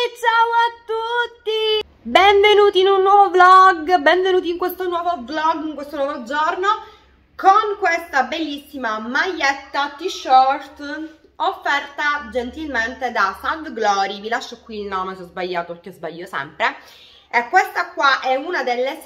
ciao a tutti! Benvenuti in un nuovo vlog, benvenuti in questo nuovo vlog, in questo nuovo giorno con questa bellissima maglietta t-shirt offerta gentilmente da Sad Glory. Vi lascio qui il nome se ho sbagliato, perché sbaglio sempre. E questa qua è una delle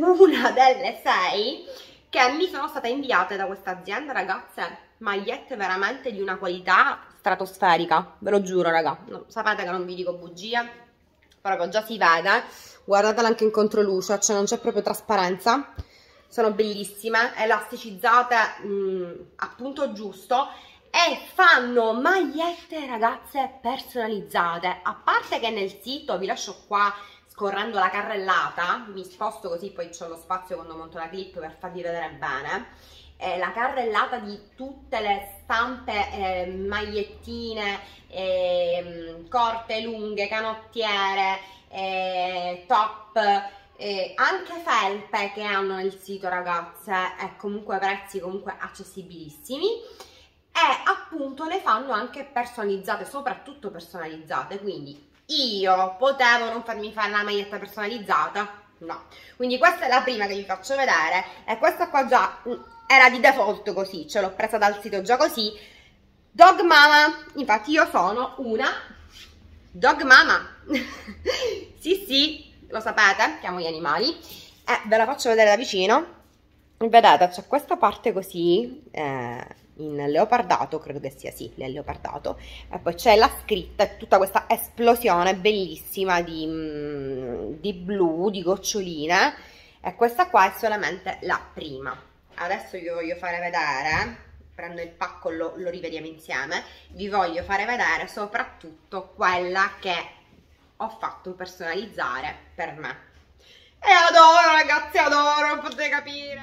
sei che mi sono state inviate da questa azienda, ragazze. Magliette veramente di una qualità stratosferica, ve lo giuro, raga. Sapete che non vi dico bugie, proprio già si vede. Guardatela anche in controluce, cioè non c'è proprio trasparenza. Sono bellissime, elasticizzate appunto giusto, e fanno magliette, ragazze, personalizzate. A parte che nel sito, vi lascio qua scorrendo la carrellata, mi sposto così poi c'ho lo spazio quando monto la clip per farvi vedere bene. La carrellata di tutte le stampe, magliettine, corte, lunghe, canottiere, top, anche felpe che hanno nel sito, ragazze, e comunque prezzi comunque accessibilissimi. E appunto le fanno anche personalizzate, soprattutto personalizzate, quindi io potevo non farmi fare una maglietta personalizzata? No. Quindi questa è la prima che vi faccio vedere, e questa qua già era di default così, ce l'ho presa dal sito già così. Dog mama, infatti io sono una dog mama. Sì sì, lo sapete, che amo gli animali. Ve la faccio vedere da vicino. Vedete, c'è questa parte così, in leopardato, credo che sia, sì, il leopardato, e poi c'è la scritta e tutta questa esplosione bellissima di blu, di goccioline, e questa qua è solamente la prima. Adesso vi voglio fare vedere, prendo il pacco, lo rivediamo insieme, vi voglio fare vedere soprattutto quella che ho fatto personalizzare per me. E adoro, ragazzi, adoro, non potete capire.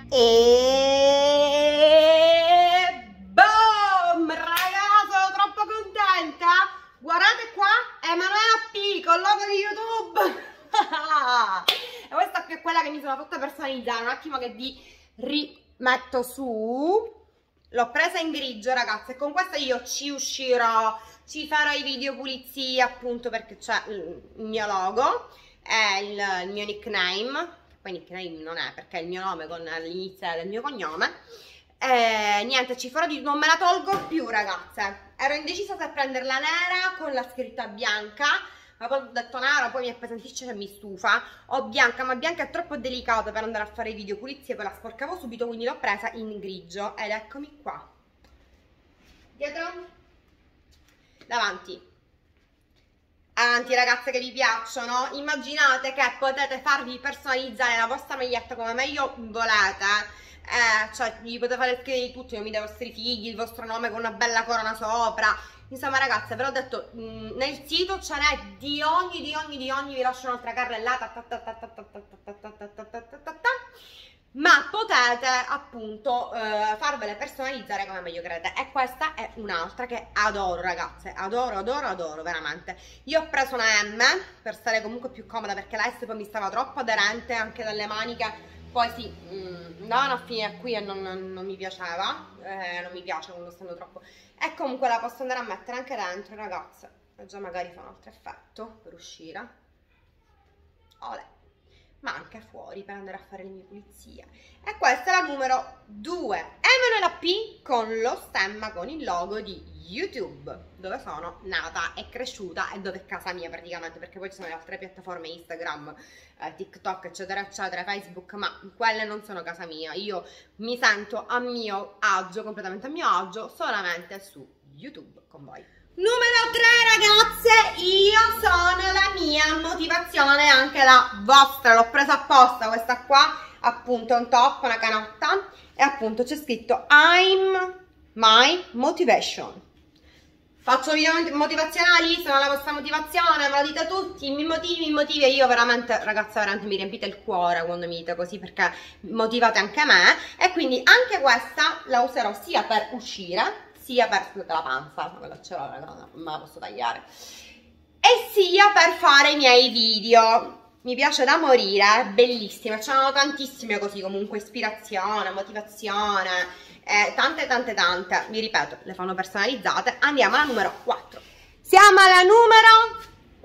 E boom, raga, sono troppo contenta. Guardate qua, Emanuela P con il logo di YouTube. E questa qui è quella che mi sono fatta personalizzare. Un attimo che vi rimetto su. L'ho presa in grigio, ragazzi, e con questa io ci uscirò, ci farò i video pulizia, appunto, perché c'è il mio logo, è il mio nickname, poi nickname non è, perché è il mio nome con l'inizio del mio cognome. Niente, ci farò non me la tolgo più, ragazze. Ero indecisa se prenderla nera con la scritta bianca, ma poi ho detto nera, poi mi appesantisce e mi stufa. Ho bianca, ma bianca è troppo delicato per andare a fare i video pulizie, poi la sporcavo subito, quindi l'ho presa in grigio. Ed eccomi qua. Dietro, davanti. Avanti, ragazze che vi piacciono. Immaginate che potete farvi personalizzare la vostra maglietta come meglio volete. Cioè, gli potete fare scrivere di tutto, io mi dai i vostri figli, il vostro nome con una bella corona sopra. Insomma, ragazze, ve l'ho detto, nel sito ce n'è di ogni, vi lascio un'altra carrellata, ma potete appunto farvele personalizzare come meglio credete. E questa è un'altra che adoro, ragazze, adoro, adoro, adoro, veramente. Io ho preso una M per stare comunque più comoda, perché la S poi mi stava troppo aderente anche dalle maniche, poi si andavano a finire qui e non mi piaceva, non mi piace quando stanno troppo. E comunque la posso andare a mettere anche dentro, ragazze, e già magari fa un altro effetto per uscire. Olè. Ma anche fuori per andare a fare le mie pulizie. E questa è la numero 2, Emanuela P con lo stemma, con il logo di YouTube, dove sono nata e cresciuta e dove è casa mia praticamente, perché poi ci sono le altre piattaforme, Instagram, TikTok, eccetera eccetera, Facebook, ma quelle non sono casa mia. Io mi sento a mio agio, completamente a mio agio, solamente su YouTube con voi. Numero 3, ragazze, io sono la mia motivazione, anche la vostra. L'ho presa apposta, questa qua appunto è un top, una canotta, e appunto c'è scritto I'm my motivation. Faccio video motivazionali, sono la vostra motivazione, me lo dite tutti, mi motivi, e io veramente, ragazze, veramente mi riempite il cuore quando mi dite così, perché motivate anche me. E quindi anche questa la userò sia per uscire, sia per, scusate la panza, quella ce l'ho, raga, non me la posso tagliare, e sia per fare i miei video. Mi piace da morire, è bellissima, ce ne sono tantissime così, comunque ispirazione, motivazione, tante, vi ripeto, le fanno personalizzate. Andiamo alla numero 4. Siamo alla numero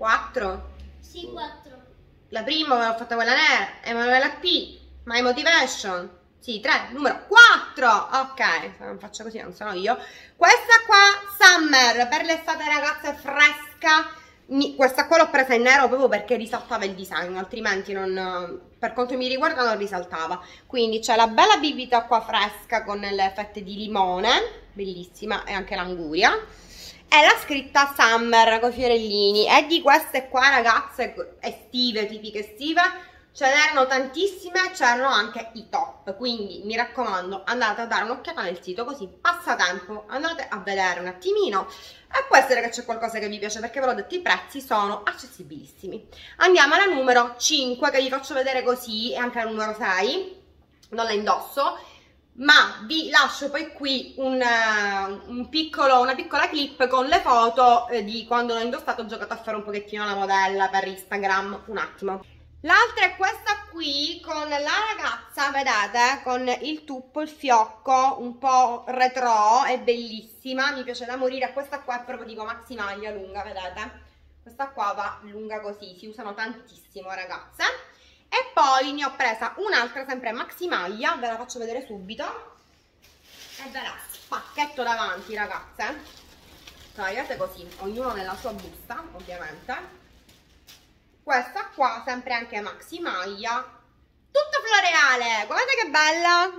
4? Sì, 4. La prima avevo fatto quella nera, Emanuela P, My Motivation. Sì, 3, numero 4. Ok, se non faccio così non sono io. Questa qua, Summer, per l'estate ragazze, fresca. Questa qua l'ho presa in nero proprio perché risaltava il disegno, altrimenti non, per quanto mi riguarda non risaltava. Quindi c'è la bella bibita qua fresca con le fette di limone, bellissima, e anche l'anguria. E la scritta Summer con i fiorellini. E di queste qua ragazze estive, tipiche estive, ce n'erano tantissime, c'erano anche i top. Quindi mi raccomando, andate a dare un'occhiata nel sito, così passatempo, andate a vedere un attimino. E può essere che c'è qualcosa che vi piace, perché ve l'ho detto, i prezzi sono accessibilissimi. Andiamo alla numero 5, che vi faccio vedere così, e anche la numero 6, non la indosso, ma vi lascio poi qui una piccola clip con le foto di quando l'ho indossato. Ho giocato a fare un pochettino la modella per Instagram, un attimo. L'altra è questa qui con la ragazza, vedete, con il tuppo, il fiocco, un po' retro, è bellissima, mi piace da morire. Questa qua è proprio tipo maxi maglia lunga, vedete? Questa qua va lunga così, si usano tantissimo ragazze. E poi ne ho presa un'altra sempre maxi maglia, ve la faccio vedere subito. E ve la spacchetto davanti ragazze. Tagliate così, ognuno nella sua busta, ovviamente. Questa qua sempre anche maxi maglia, tutta floreale, guardate che bella,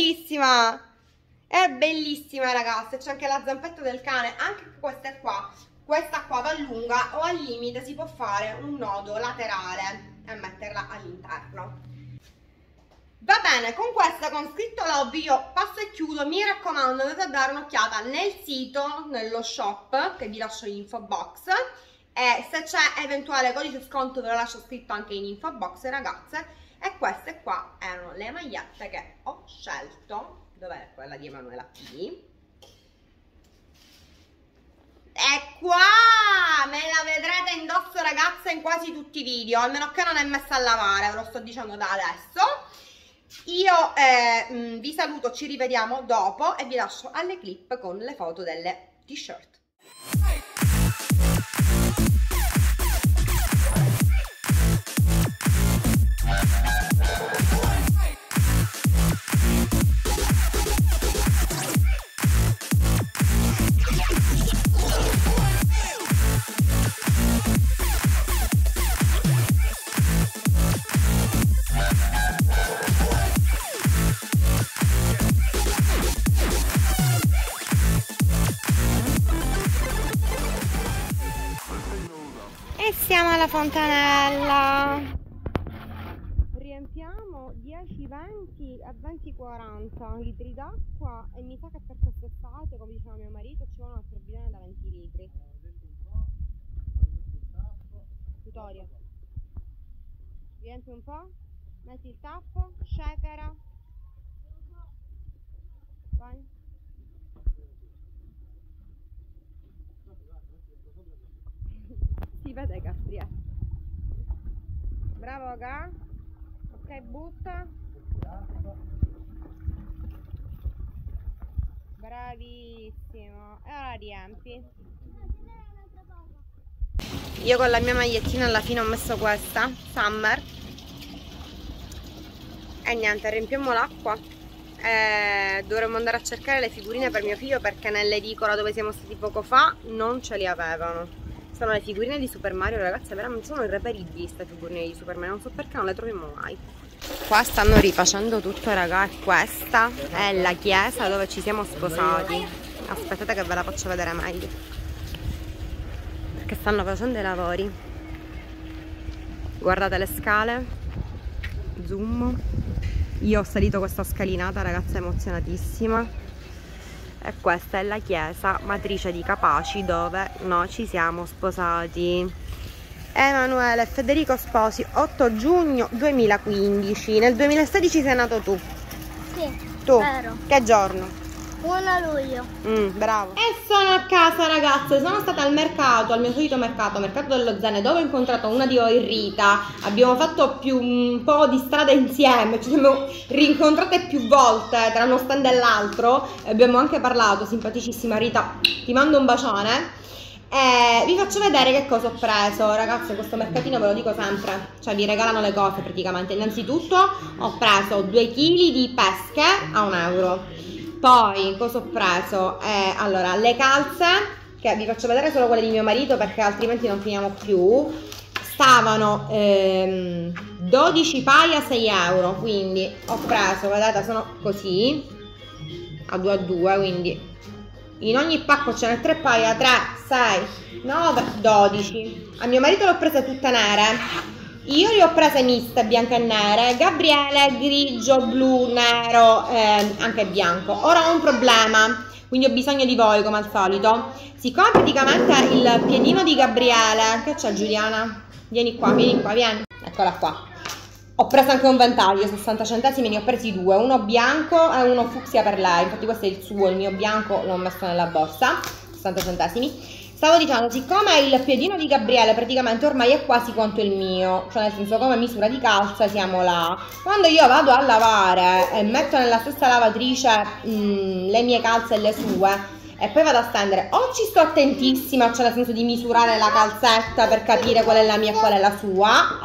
è bellissima ragazze. C'è anche la zampetta del cane, anche questa qua va lunga, o al limite si può fare un nodo laterale e metterla all'interno. Va bene, con questa, con scritto lobby, io passo e chiudo. Mi raccomando, andate a dare un'occhiata nel sito, nello shop, che vi lascio l'info box. E se c'è eventuale codice sconto ve lo lascio scritto anche in info box ragazze. E queste qua erano le magliette che ho scelto. Dov'è quella di Emanuela P? E qua me la vedrete indosso ragazze in quasi tutti i video, almeno che non è messa a lavare, ve lo sto dicendo da adesso. Io vi saluto, ci rivediamo dopo e vi lascio alle clip con le foto delle t-shirt. Siamo alla fontanella, riempiamo 10-20 a 20-40 litri d'acqua e mi sa che per quest'estate, come diceva mio marito, ci vuole un altro bidone da 20 litri. Vittoria, riempi un po', metti il tappo, shakera, vai. Si vede che è. Bravo Ga. Ok, butta. Bravissimo. E ora riempi. Io con la mia magliettina alla fine ho messo questa Summer. E niente, riempiamo l'acqua. Dovremmo andare a cercare le figurine per mio figlio, perché nell'edicola dove siamo stati poco fa non ce li avevano. Sono le figurine di Super Mario, ragazze, veramente sono irreperibili queste figurine di Super Mario, non so perché non le troviamo mai. Qua stanno rifacendo tutto, raga, e questa è la chiesa dove ci siamo sposati. Aspettate che ve la faccio vedere meglio, perché stanno facendo i lavori. Guardate le scale, zoom. Io ho salito questa scalinata, ragazza, emozionatissima. E questa è la chiesa matrice di Capaci dove noi ci siamo sposati. Emanuele e Federico sposi 8 giugno 2015. Nel 2016 sei nato tu. Sì, tu. Vero. Che giorno? 1 luglio. Bravo. E sono a casa ragazze, sono stata al mercato, al mio solito mercato dello Zene, dove ho incontrato una di voi, Rita. Abbiamo fatto un po' di strada insieme, ci siamo rincontrate più volte tra uno stand e l'altro. Abbiamo anche parlato, simpaticissima Rita, ti mando un bacione. Vi faccio vedere che cosa ho preso, ragazzi. Questo mercatino ve lo dico sempre, cioè vi regalano le cose praticamente. Innanzitutto ho preso 2 kg di pesche a €1. Poi cosa ho preso? Allora, le calze, che vi faccio vedere solo quelle di mio marito perché altrimenti non finiamo più. Stavano 12 paia a €6, quindi ho preso, vedete, sono così a 2 a 2, quindi in ogni pacco ce n'è 3 paia, 3, 6, 9, 12. A mio marito le ho prese tutte nere, io le ho prese miste, bianche e nere, Gabriele grigio, blu, nero, anche bianco. Ora ho un problema, quindi ho bisogno di voi come al solito. Siccome praticamente il piedino di Gabriele, che c'è Giuliana? Vieni qua, vieni, eccola qua. Ho preso anche un ventaglio, 60 centesimi, ne ho presi 2, uno bianco e uno fucsia per lei, infatti questo è il suo, il mio bianco l'ho messo nella borsa, 60 centesimi. Stavo dicendo, siccome il piedino di Gabriele praticamente ormai è quasi quanto il mio, cioè nel senso come misura di calza siamo là, quando io vado a lavare e metto nella stessa lavatrice le mie calze e le sue, e poi vado a stendere, o ci sto attentissima, cioè nel senso di misurare la calzetta per capire qual è la mia e qual è la sua,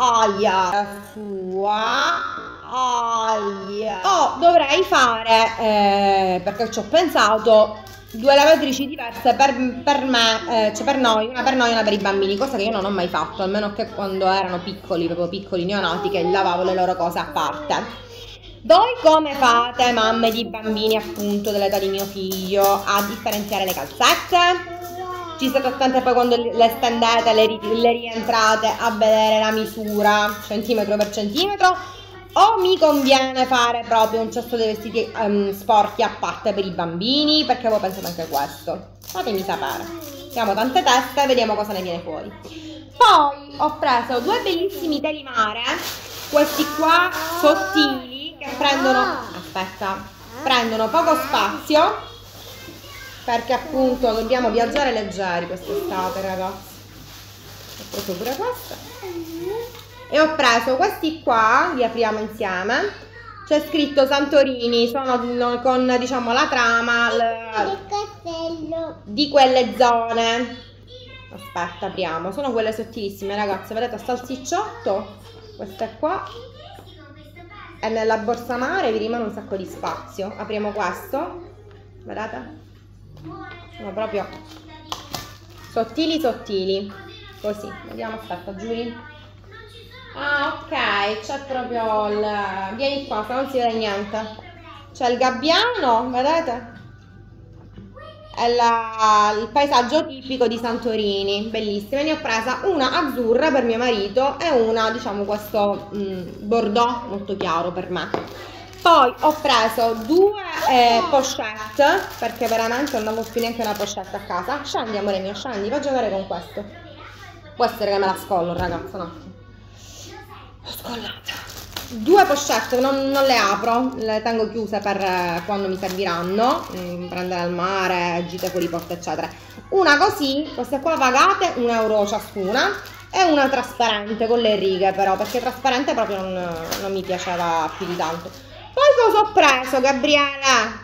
o dovrei fare, perché ci ho pensato, 2 lavatrici diverse per me, cioè per noi, una per noi e una per i bambini, cosa che io non ho mai fatto, almeno che quando erano piccoli, proprio piccoli neonati, che lavavo le loro cose a parte. Voi come fate, mamme di bambini appunto dell'età di mio figlio, a differenziare le calzette? Ci state attente poi quando le stendete, le rientrate a vedere la misura centimetro per centimetro? O mi conviene fare proprio un cesto dei vestiti sporchi a parte per i bambini? Perché voi pensate anche questo? Fatemi sapere. Abbiamo tante teste e vediamo cosa ne viene fuori. Poi ho preso 2 bellissimi teli mare, questi qua sottili, che prendono poco spazio, perché appunto dobbiamo viaggiare leggeri quest'estate, ragazzi. Ho preso pure questo e ho preso questi qua, li apriamo insieme. C'è scritto Santorini, sono con, diciamo, la trama di quelle zone. Aspetta, apriamo, sono quelle sottilissime, ragazzi, vedete, salsicciotto, queste qua, e nella borsa mare vi rimane un sacco di spazio. Apriamo questo, vedete, sono proprio sottili, così, vediamo, aspetta, giuri. Ah, ok, c'è proprio il... vieni qua, se non si vede niente. C'è il gabbiano, vedete? È il paesaggio tipico di Santorini, bellissima. Ne ho presa una azzurra per mio marito e una, diciamo, questo bordeaux molto chiaro per me. Poi ho preso 2 pochette, perché veramente non avevo più neanche una pochette a casa. Scendi, amore mio, scendi, vai a giocare con questo. Può essere che me la scollo, ragazzo, un attimo. L'ho scollata. 2 pochette, non le apro, le tengo chiuse per quando mi serviranno, prendere al mare, gite fuori porta eccetera. Una così, queste qua pagate €1 ciascuna, e una trasparente con le righe però, perché trasparente proprio non mi piaceva più di tanto. Poi cosa ho preso, Gabriele?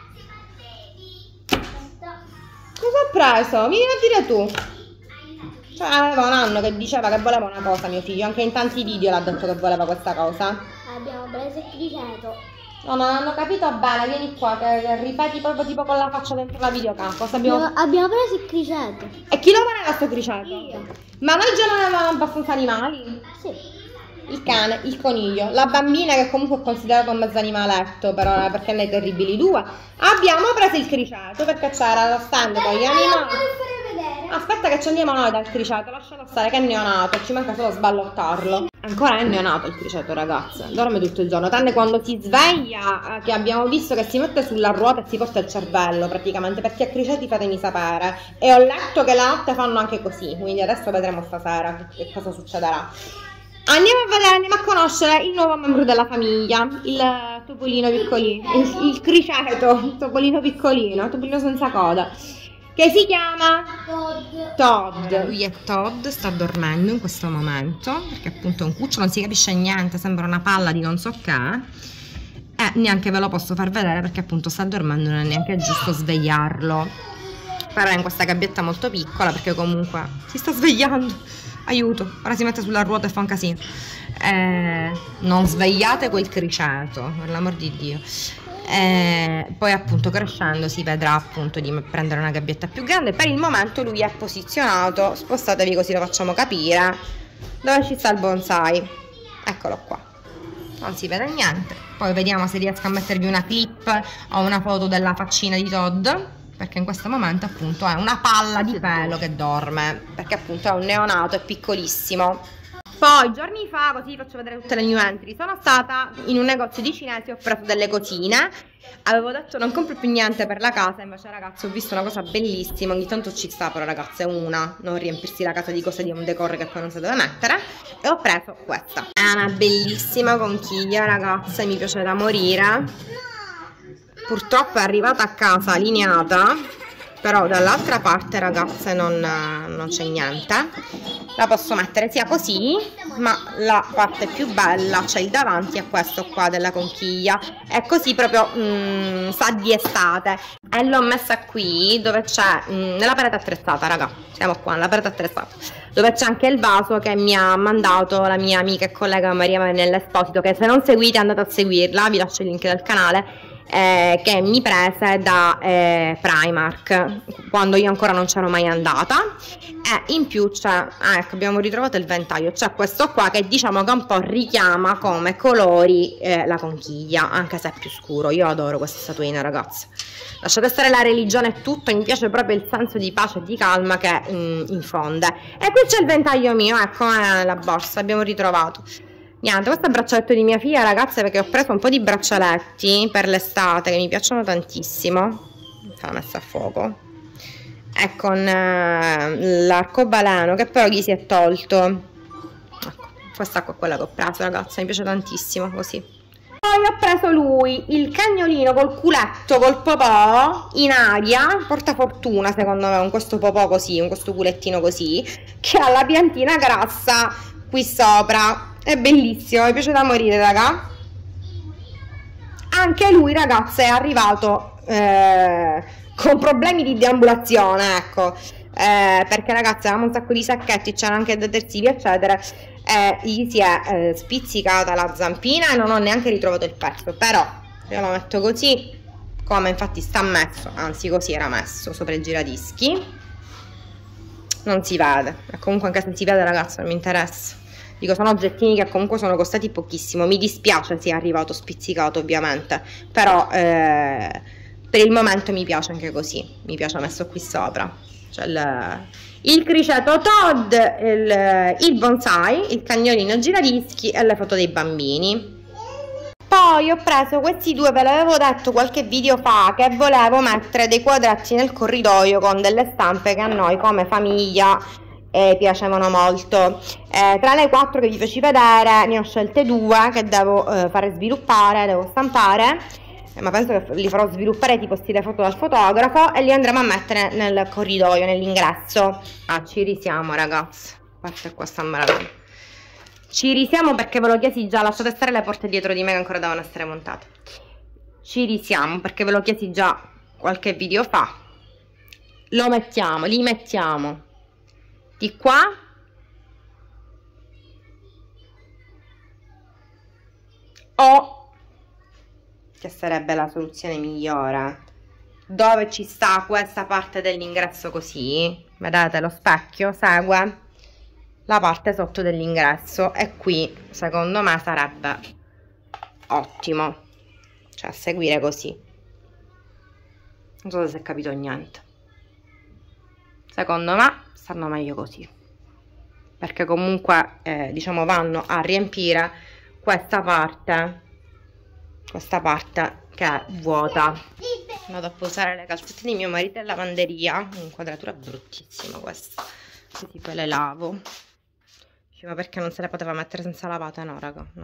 Cosa ho preso? Vieni a dire tu. Cioè, aveva un anno che diceva che voleva una cosa mio figlio, anche in tanti video l'ha detto che voleva questa cosa. Abbiamo preso il criceto. No, non hanno capito bene, vieni qua, che ripeti proprio tipo con la faccia dentro la videocamera. Abbiamo preso il criceto. E chi lo voleva sto criceto? Io. Ma noi già non avevamo abbastanza animali? Sì. Il cane, il coniglio, la bambina che comunque è considerato un mezzo animaletto, però perché ne hai terribili 2. Abbiamo preso il criceto perché c'era lo stand con gli animali. Aspetta che ci andiamo noi dal criceto, lascialo stare che è neonato, ci manca solo sballottarlo. Ancora è neonato il criceto, ragazze, dorme tutto il giorno, tranne quando si sveglia, che abbiamo visto che si mette sulla ruota e si porta il cervello praticamente, perché a criceti fatemi sapere. E ho letto che la notte fanno anche così, quindi adesso vedremo stasera che cosa succederà. Andiamo a vedere, andiamo a conoscere il nuovo membro della famiglia, il topolino piccolino, il criceto, topolino piccolino, topolino senza coda, che si chiama Todd. Lui è Todd, sta dormendo in questo momento, perché appunto è un cucciolo, non si capisce niente, sembra una palla di non so che, e neanche ve lo posso far vedere perché appunto sta dormendo, non è neanche giusto svegliarlo. però è in questa gabbietta molto piccola, perché comunque si sta svegliando, aiuto, ora si mette sulla ruota e fa un casino. Non svegliate quel criceto, per l'amor di Dio. Poi appunto crescendo si vedrà appunto di prendere una gabbietta più grande. Per il momento lui è posizionato, spostatevi così lo facciamo capire, dove ci sta il bonsai. Eccolo qua, non si vede niente. Poi vediamo se riesco a mettervi una clip o una foto della faccina di Todd, perché in questo momento appunto è una palla di pelo che dorme, perché appunto è un neonato, è piccolissimo. Poi giorni fa, così vi faccio vedere tutte le new entry, sono stata in un negozio di cinesi, ho preso delle cosine, avevo detto non compro più niente per la casa, invece ragazzi ho visto una cosa bellissima, ogni tanto ci sta però ragazzi, è una, non riempirsi la casa di cose di un decor che poi non si deve mettere, e ho preso questa. È una bellissima conchiglia ragazzi, mi piace da morire, purtroppo è arrivata a casa lineata, però dall'altra parte ragazze non c'è niente. La posso mettere sia così, ma la parte più bella, cioè il davanti, è questo qua della conchiglia, è così proprio sa di estate, e l'ho messa qui dove c'è nella parete attrezzata, raga, siamo qua nella parete attrezzata, dove c'è anche il vaso che mi ha mandato la mia amica e collega Maria Marinella Esposito, che se non seguite andate a seguirla, vi lascio il link del canale, che mi prese da Primark quando io ancora non c'ero mai andata, e in più c'è, ecco, abbiamo ritrovato il ventaglio, c'è questo qua che diciamo che un po' richiama come colori la conchiglia, anche se è più scuro. Io adoro queste statuine ragazze, lasciate stare la religione e tutto, mi piace proprio il senso di pace e di calma che infonde. E qui c'è il ventaglio mio, ecco, la borsa, abbiamo ritrovato. Niente, questo è il braccialetto di mia figlia ragazze, perché ho preso un po' di braccialetti per l'estate che mi piacciono tantissimo. L'ho messa a fuoco. E con l'arcobaleno che però gli si è tolto. Ecco, questa qua è quella che ho preso ragazze, mi piace tantissimo così. Poi ho preso lui, il cagnolino col culetto, col popò in aria, porta fortuna secondo me con questo popò così, con questo culettino così, che ha la piantina grassa qui sopra. È bellissimo, mi piace da morire raga. Anche lui ragazze è arrivato con problemi di deambulazione, ecco, perché ragazzi avevamo un sacco di sacchetti, c'erano anche detersivi eccetera, gli si è spizzicata la zampina e non ho neanche ritrovato il pezzo, però io lo metto così come infatti sta messo, anzi così era messo sopra il giradischi, non si vede, e comunque anche se si vede ragazzi non mi interessa. Dico, sono oggettini che comunque sono costati pochissimo, mi dispiace sia arrivato spizzicato ovviamente, però per il momento mi piace anche così, mi piace messo qui sopra, cioè il criceto Todd, il bonsai, il cagnolino giradischi e le foto dei bambini. Poi ho preso questi due, ve l'avevo detto qualche video fa, che volevo mettere dei quadretti nel corridoio con delle stampe che a noi come famiglia piacevano molto. Tra le 4 che vi feci vedere ne ho scelte 2 che devo fare sviluppare, devo stampare, ma penso che li farò sviluppare tipo stile foto dal fotografo e li andremo a mettere nel corridoio, nell'ingresso. Ci risiamo ragazzi, guardate qua sta meraviglia, ci risiamo perché ve lo chiesi già, lasciate stare le porte dietro di me che ancora devono essere montate, ci risiamo perché ve lo chiesi già qualche video fa. Lo mettiamo, li mettiamo di qua o, che sarebbe la soluzione migliore, dove ci sta questa parte dell'ingresso così, vedete lo specchio segue la parte sotto dell'ingresso e qui secondo me sarebbe ottimo, cioè a seguire così. Non so se si è capito niente, secondo me stanno meglio così, perché comunque diciamo vanno a riempire questa parte che è vuota. Vado a posare le calzette di mio marito in lavanderia, un'inquadratura bruttissima questa, così poi le lavo. Ma perché non se le poteva mettere senza lavate? No raga, no.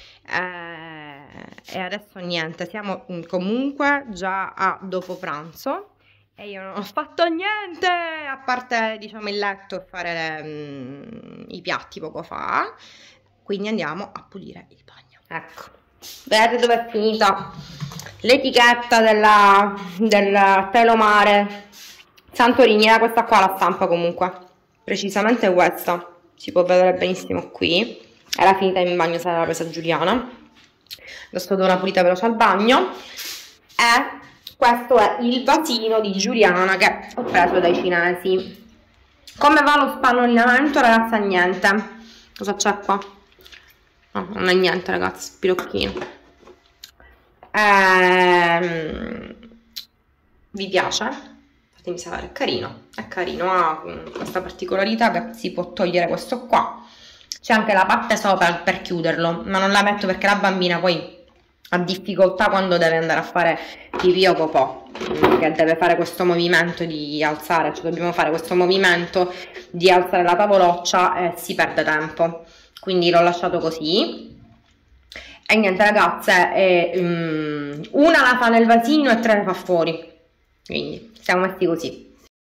E adesso niente, siamo comunque già a dopo pranzo e io non ho fatto niente a parte diciamo il letto e fare i piatti poco fa, quindi andiamo a pulire il bagno. Ecco, vedete dove è finita l'etichetta del telomare Santorini, era questa qua la stampa comunque, precisamente questa, si può vedere benissimo qui, era finita in bagno, se l'era presa Giuliana, adesso do una pulita veloce al bagno, e questo è il vasino di Giuliana che ho preso dai cinesi. Come va lo spannolinamento, ragazza? Niente. Cosa c'è qua? No, non è niente, ragazzi, spirocchino. Vi piace? Fatemi sapere, è carino, ha questa particolarità che si può togliere questo qua. C'è anche la parte sopra per chiuderlo, ma non la metto perché la bambina poi ha difficoltà quando deve andare a fare pipì o popò, che deve fare questo movimento di alzare, cioè dobbiamo fare questo movimento di alzare la tavoloccia e si perde tempo, quindi l'ho lasciato così. E niente, ragazze, una la fa nel vasino e 3 le fa fuori, quindi siamo messi così.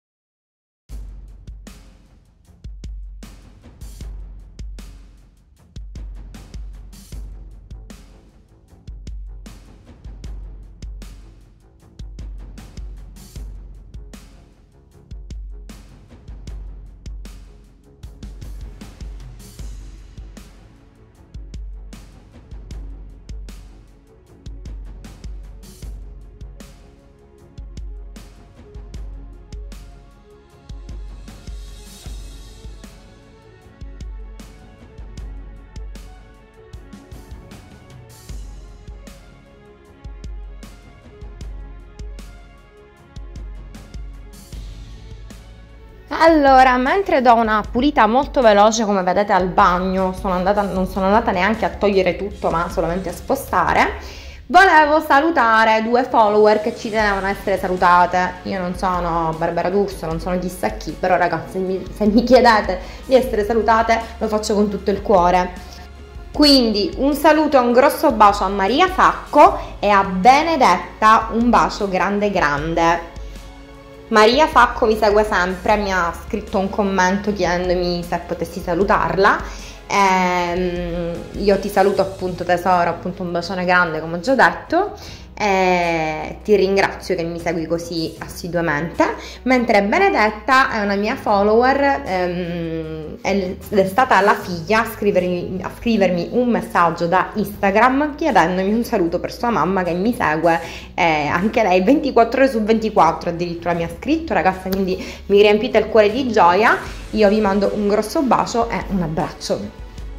Allora, mentre do una pulita molto veloce, come vedete al bagno, non sono andata neanche a togliere tutto, ma solamente a spostare, volevo salutare 2 follower che ci tenevano a essere salutate. Io non sono Barbara D'Urso, non sono chissà chi, però ragazzi, se mi chiedete di essere salutate, lo faccio con tutto il cuore. Quindi un saluto e un grosso bacio a Maria Sacco e a Benedetta un bacio grande grande. Maria Sacco mi segue sempre, mi ha scritto un commento chiedendomi se potessi salutarla. Io ti saluto appunto tesoro, appunto un bacione grande come ho già detto, ti ringrazio che mi segui così assiduamente, mentre Benedetta è una mia follower, ed è stata la figlia a scrivermi un messaggio da Instagram chiedendomi un saluto per sua mamma che mi segue, anche lei 24 ore su 24 addirittura mi ha scritto, ragazza, quindi mi riempite il cuore di gioia. Io vi mando un grosso bacio e un abbraccio.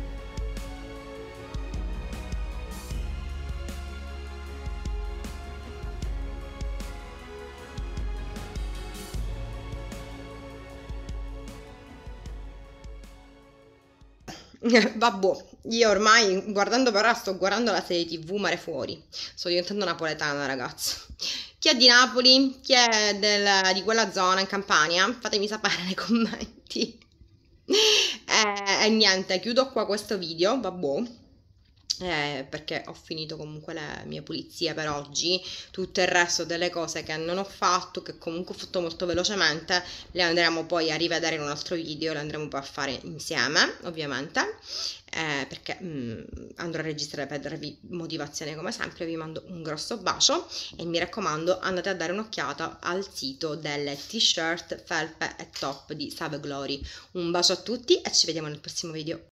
Vabbè, io ormai guardando per ora sto guardando la serie TV Mare Fuori, sto diventando napoletana, ragazzi. Chi è di Napoli? Chi è di quella zona in Campania? Fatemi sapere nei commenti. E niente, chiudo qua questo video, vabbè. Perché ho finito comunque le mie pulizie per oggi. Tutto il resto delle cose che non ho fatto, che comunque ho fatto molto velocemente, le andremo poi a rivedere in un altro video, le andremo poi a fare insieme ovviamente, perché andrò a registrare per darvi motivazione come sempre. Vi mando un grosso bacio e mi raccomando, andate a dare un'occhiata al sito delle t-shirt, felpe e top di Save Glory. Un bacio a tutti e ci vediamo nel prossimo video.